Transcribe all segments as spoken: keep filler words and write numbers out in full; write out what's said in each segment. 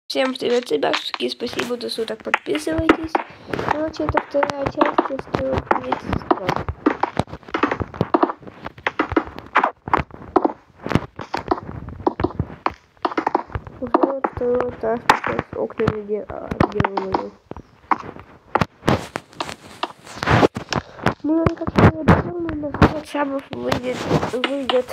Всем привет, ребятушки, спасибо, до суток, подписывайтесь. Короче, это вторая часть, я строю третий склад. Уже вот второй этаж с окнами отделываю. Ну, как я и обещал, на WhatsApp выйдет, выйдет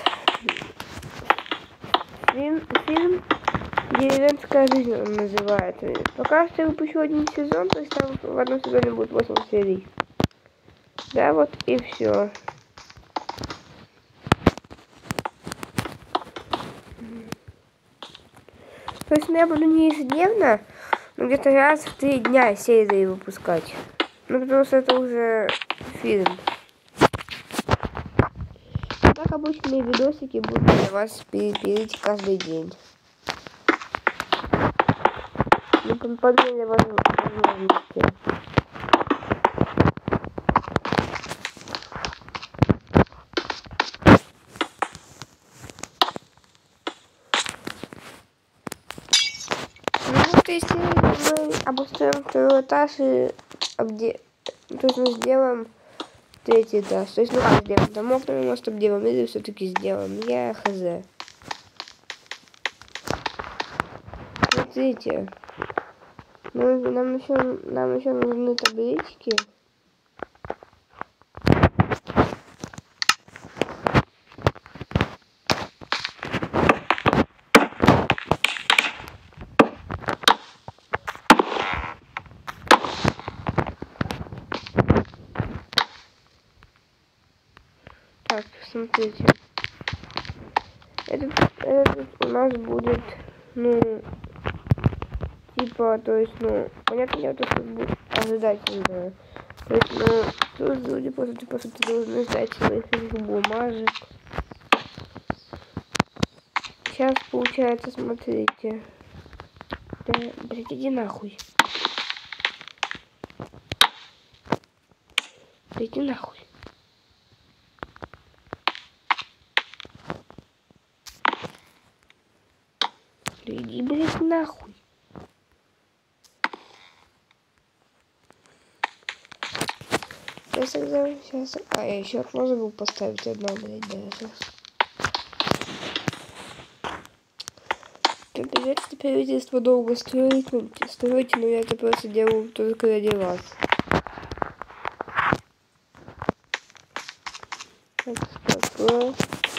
фильм, фильм «Деревенская жизнь» он называется. Пока что я выпущу один сезон, то есть там в одном сезоне будет восемь серий. Да, вот и все. То есть ну, я буду не ежедневно, но где-то раз в три дня серии выпускать. Ну, потому что это уже фильм. Так обычные видосики будут для вас перепилить каждый день. Ну, по мере возможности. Ну, вот если мы обустроим второй этаж и обде... то есть мы сделаем третий этаж. То есть, ну как сделаем? Там окна может обделаем или все-таки сделаем. Я хз. Смотрите. Ну, нам еще, нам еще нужны таблички. Так, смотрите. Этот, этот у нас будет, ну, типа, то есть, ну, понятно, дело, что будет ожидательное. То есть, ну, тут люди просто, типа, что ты должны ждать своих бумажек. Сейчас, получается, смотрите. Да, блядь, иди нахуй. Да иди нахуй. Да иди, блядь, нахуй. Сейчас тогда, сейчас... А, я еще окно забыл поставить одно, блядь, даже. Как говорится, правительство долго строить, ну, строить, но я это просто делаю только ради вас. Так, такое.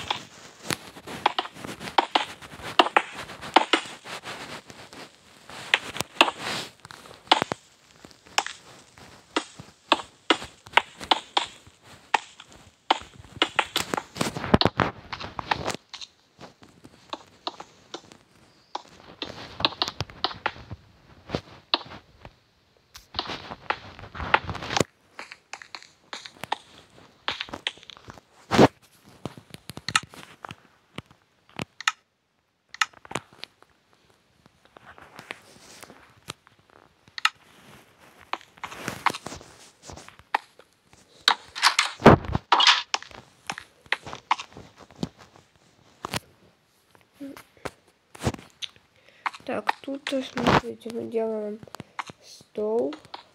Так, тут, смотрите, мы делаем стол.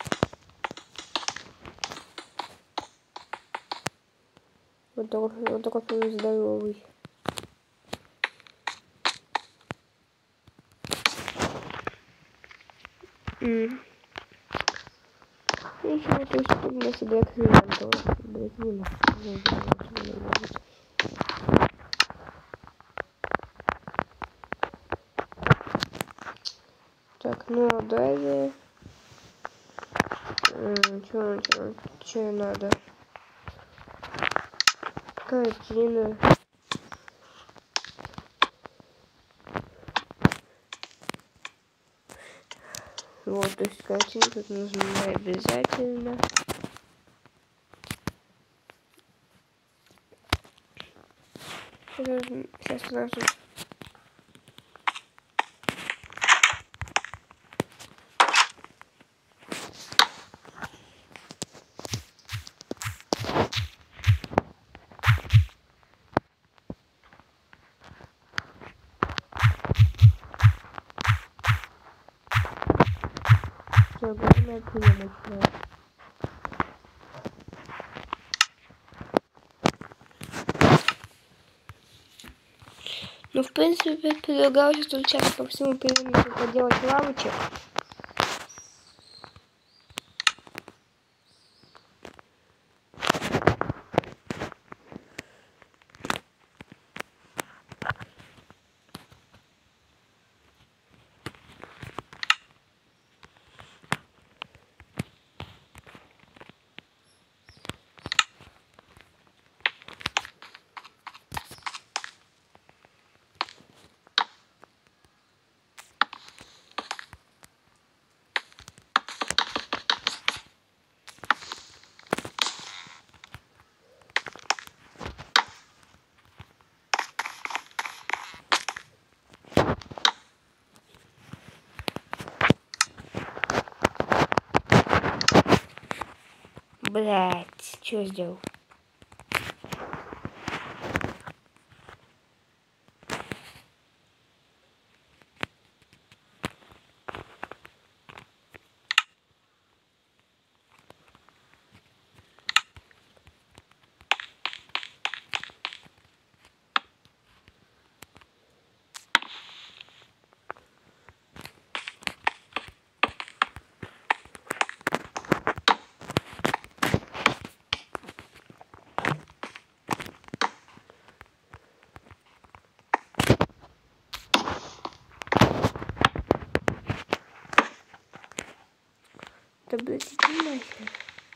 Вот такой, вот такой здоровый. Mm. И еще вот есть тут для себя клиентов. Блять, не надо. Так, ну далее. Чё, чё, чё надо? Картина. Вот, то есть картину тут нужно обязательно. Сейчас сразу. самое главное преимущество. Ну, в принципе, предлагалось встречаться по всему периметру, поделать лавочек. Блять, что сделал? Да, блядь, иди нахер.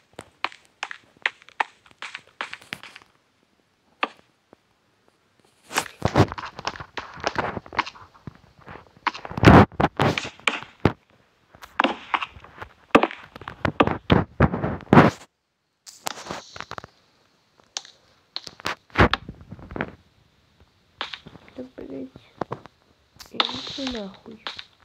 Да, блядь. Иди нахуй.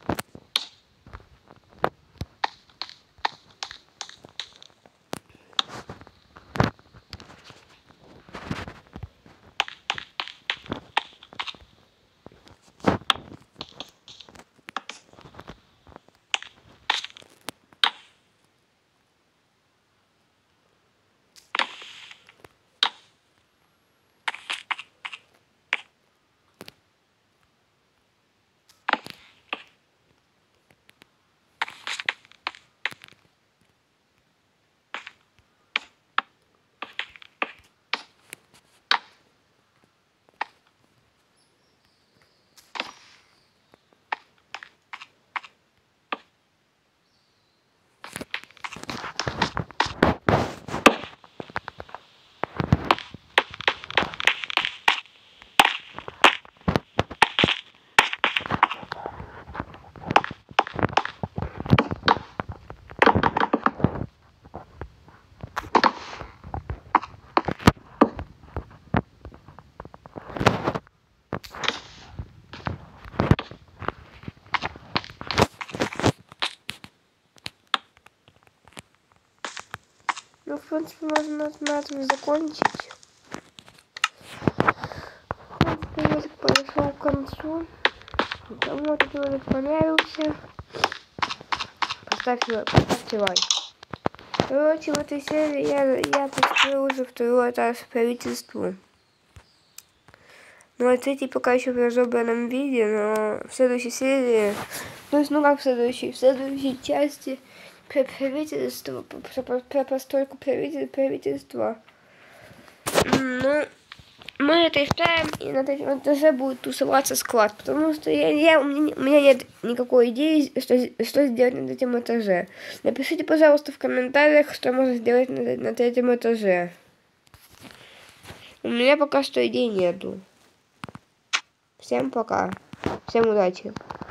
Ну, в принципе, можно на этом закончить. В принципе, ролик подошел к концу. Кому этот ролик понравился, поставьте лайк. Поставьте лайк. Короче, в этой серии я, я построил уже второй этаж правительству. Ну, а третий пока еще в разобранном виде, но в следующей серии, то есть, ну как в следующей, в следующей части про правительство, про, про, про постройку правительства. Ну, мы это исправим, и на третьем этаже будет тусоваться склад, потому что я, я, у, меня, у меня нет никакой идеи, что, что сделать на третьем этаже. Напишите, пожалуйста, в комментариях, что можно сделать на, на третьем этаже. У меня пока что идей нету. Всем пока. Всем удачи.